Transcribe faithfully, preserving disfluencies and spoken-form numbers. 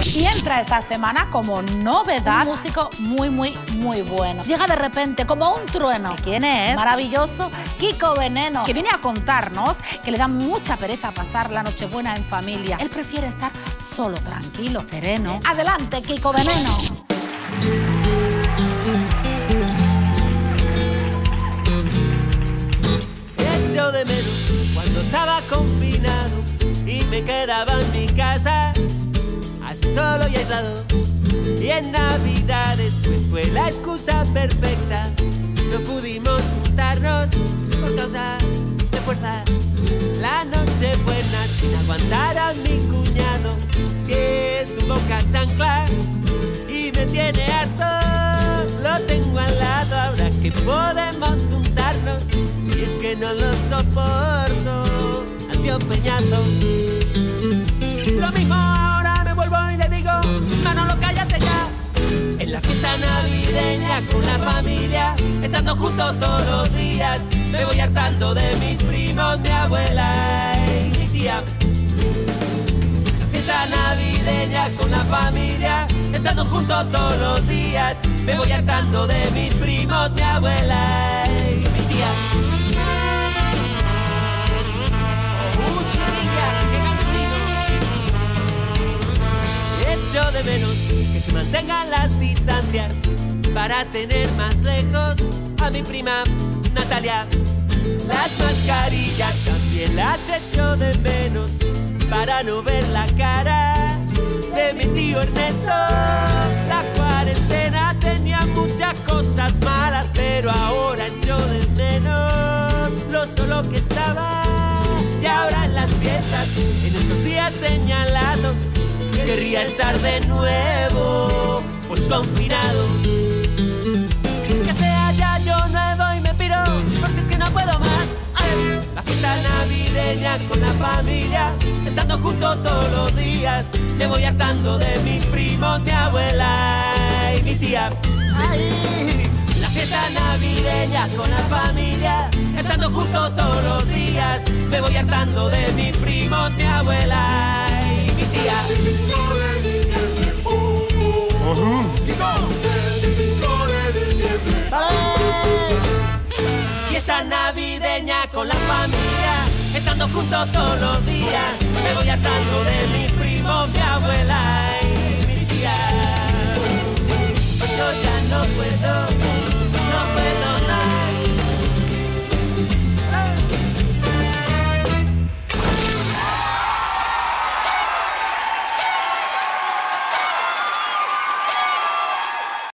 Y entra esta semana como novedad un músico muy, muy, muy bueno. Llega de repente como un trueno. ¿Quién es? Maravilloso Kiko Veneno, que viene a contarnos que le da mucha pereza pasar la Nochebuena en familia. Él prefiere estar solo, tranquilo, sereno. Adelante, Kiko Veneno. Echo de menos cuando estaba confinado y me quedaba en mi casa, así solo y aislado. Y en Navidades pues fue la excusa perfecta. No pudimos juntarnos por causa de fuerza. La noche buena sin aguantar a mi cuñado, que es un boca chancla y me tiene harto. Lo tengo al lado ahora que podemos juntarnos, y es que no lo soporto al tío Peñazo. Lo mismo ahora me vuelvo y le digo: Manolo, cállate ya. En la fiesta navideña con la familia, estando juntos todos los días, me voy hartando de mis primos, mi abuela y mi tía. La fiesta navideña con la familia, estando juntos todos los días, me voy hartando de mis primos, mi abuela y mi tía. ¡Uh, chiquilla, qué cansino! Echo de menos que se mantengan las distancias para tener más lejos a mi prima Natalia. Las mascarillas también las echo de menos para no ver la cara de mi tío Ernesto. La cuarentena tenía muchas cosas malas, pero ahora echo de menos lo solo que estaba. Y ahora en las fiestas, en estos días señalados, querría estar de nuevo, pues confinado. Que sea ya yo nuevo y me piro, porque es que no puedo más. Ay, la fiesta navideña con la familia, estando juntos todos los días, me voy hartando de mis primos, mi abuela y mi tía. Ay, la fiesta navideña con la familia, estando juntos todos los días, me voy hartando de mis primos, mi abuela y mi tía. Fiesta navideña con la familia, estando juntos todos los días, me voy hartando de mis primos, mi abuela